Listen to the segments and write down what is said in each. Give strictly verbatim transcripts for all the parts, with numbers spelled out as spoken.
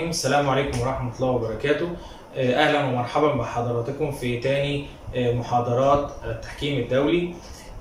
الرحيم. السلام عليكم ورحمة الله وبركاته. أهلا ومرحبا بحضراتكم في تاني محاضرات التحكيم الدولي،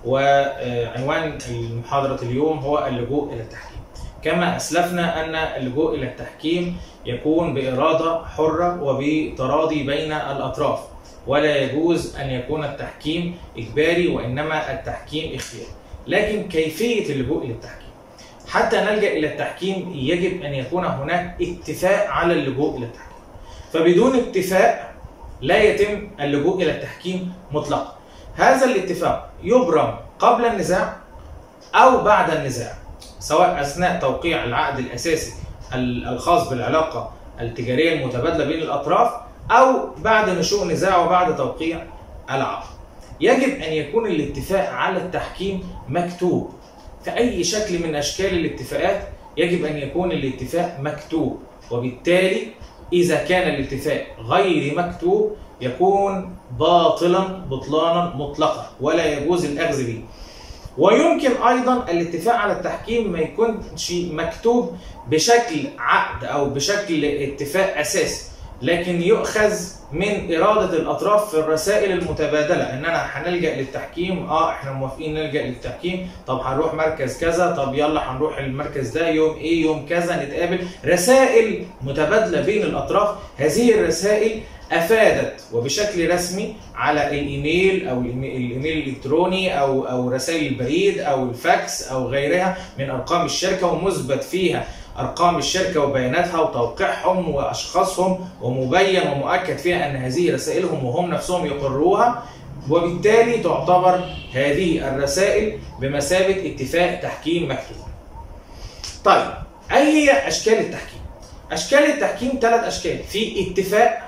وعنوان محاضرة اليوم هو اللجوء إلى التحكيم. كما أسلفنا أن اللجوء إلى التحكيم يكون بإرادة حرة وبتراضي بين الأطراف، ولا يجوز أن يكون التحكيم إجباري وإنما التحكيم اختياري. لكن كيفية اللجوء إلى التحكيم؟ حتى نلجأ إلى التحكيم يجب أن يكون هناك اتفاق على اللجوء إلى التحكيم، فبدون اتفاق لا يتم اللجوء إلى التحكيم مطلقا. هذا الاتفاق يبرم قبل النزاع أو بعد النزاع، سواء أثناء توقيع العقد الأساسي الخاص بالعلاقة التجارية المتبادلة بين الأطراف أو بعد نشوء نزاع وبعد توقيع العقد. يجب أن يكون الاتفاق على التحكيم مكتوب في أي شكل من أشكال الاتفاقات، يجب أن يكون الاتفاق مكتوب، وبالتالي إذا كان الاتفاق غير مكتوب يكون باطلا بطلانا مطلقا ولا يجوز الأخذ به. ويمكن أيضا الاتفاق على التحكيم ما يكونش مكتوب بشكل عقد أو بشكل اتفاق أساسي، لكن يؤخذ من إرادة الأطراف في الرسائل المتبادلة، إننا هنلجأ للتحكيم، آه إحنا موافقين نلجأ للتحكيم، طب هنروح مركز كذا، طب يلا هنروح المركز ده يوم إيه، يوم كذا نتقابل. رسائل متبادلة بين الأطراف، هذه الرسائل أفادت وبشكل رسمي على الإيميل أو الإيميل الإلكتروني أو أو رسائل البريد أو الفاكس أو غيرها من أرقام الشركة، ومثبت فيها أرقام الشركة وبياناتها وتوقيعهم وأشخاصهم، ومبين ومؤكد فيها أن هذه رسائلهم وهم نفسهم يقروها، وبالتالي تعتبر هذه الرسائل بمثابة اتفاق تحكيم مكتوب. طيب، أي هي أشكال التحكيم؟ أشكال التحكيم ثلاث أشكال، في اتفاق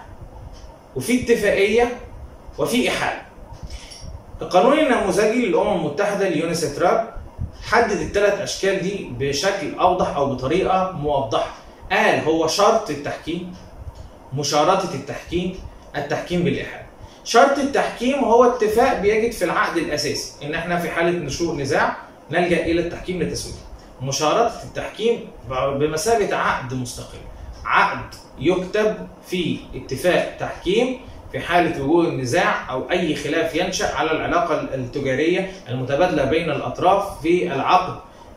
وفي اتفاقية وفي إحالة. القانون النموذجي للأمم المتحدة اليونيسترال حدد الثلاث أشكال دي بشكل أوضح أو بطريقة موضحة. قال هو شرط التحكيم، مشارطة التحكيم، التحكيم بالإحالة. شرط التحكيم هو اتفاق بيجد في العقد الأساسي إن إحنا في حالة نشوء نزاع نلجأ إلى التحكيم لتسويته. مشارطة التحكيم بمثابة عقد مستقل، عقد يكتب في اتفاق تحكيم في حالة وجود النزاع أو أي خلاف ينشأ على العلاقة التجارية المتبادلة بين الأطراف في العقد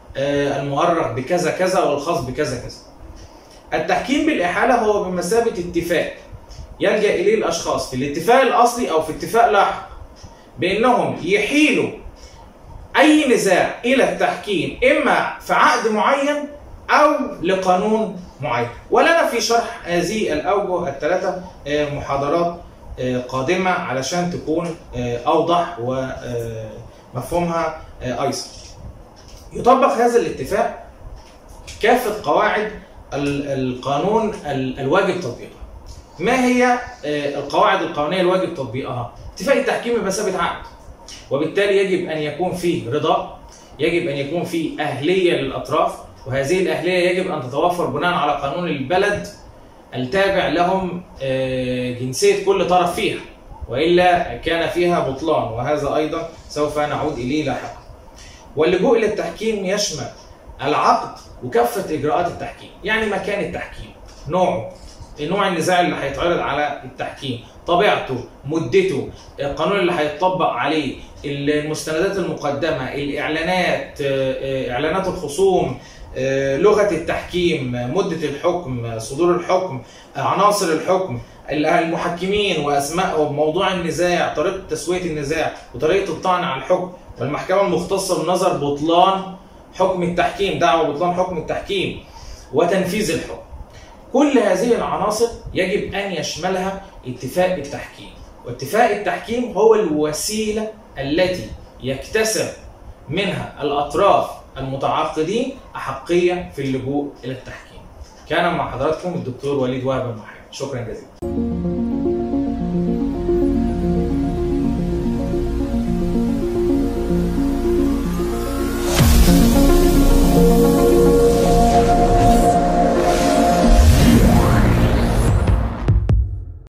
المؤرخ بكذا كذا والخاص بكذا كذا. التحكيم بالإحالة هو بمثابة اتفاق يلجأ إليه الأشخاص في الاتفاق الأصلي أو في اتفاق لاحق بأنهم يحيلوا أي نزاع إلى التحكيم، إما في عقد معين أو لقانون معين. ولنا في شرح هذه الأوجه الثلاثة محاضرات قادمة علشان تكون أوضح ومفهومها أيسر. يطبق هذا الاتفاق كافة قواعد القانون الواجب تطبيقها. ما هي القواعد القانونية الواجب تطبيقها؟ اتفاق التحكيم بمثابة عقد، وبالتالي يجب أن يكون فيه رضا، يجب أن يكون فيه أهلية للأطراف، وهذه الأهلية يجب أن تتوفر بناء على قانون البلد التابع لهم جنسية كل طرف فيها، وإلا كان فيها بطلان، وهذا أيضا سوف نعود إليه لاحقا. واللجوء إلى التحكيم يشمل العقد وكافة إجراءات التحكيم، يعني مكان التحكيم، نوعه، نوع النزاع اللي هيتعرض على التحكيم، طبيعته، مدته، القانون اللي هيتطبق عليه، المستندات المقدمة، الإعلانات، إعلانات الخصوم، لغة التحكيم، مدة الحكم، صدور الحكم، عناصر الحكم، المحكمين وأسمائهم، موضوع النزاع، طريقة تسوية النزاع، وطريقة الطعن على الحكم، والمحكمة المختصة بنظر بطلان حكم التحكيم، دعوى بطلان حكم التحكيم، وتنفيذ الحكم. كل هذه العناصر يجب أن يشملها اتفاق التحكيم، واتفاق التحكيم هو الوسيلة التي يكتسب منها الأطراف المتعاقدين أحقية في اللجوء إلى التحكيم. كان مع حضراتكم الدكتور وليد وهب المحامي، شكرا جزيلا.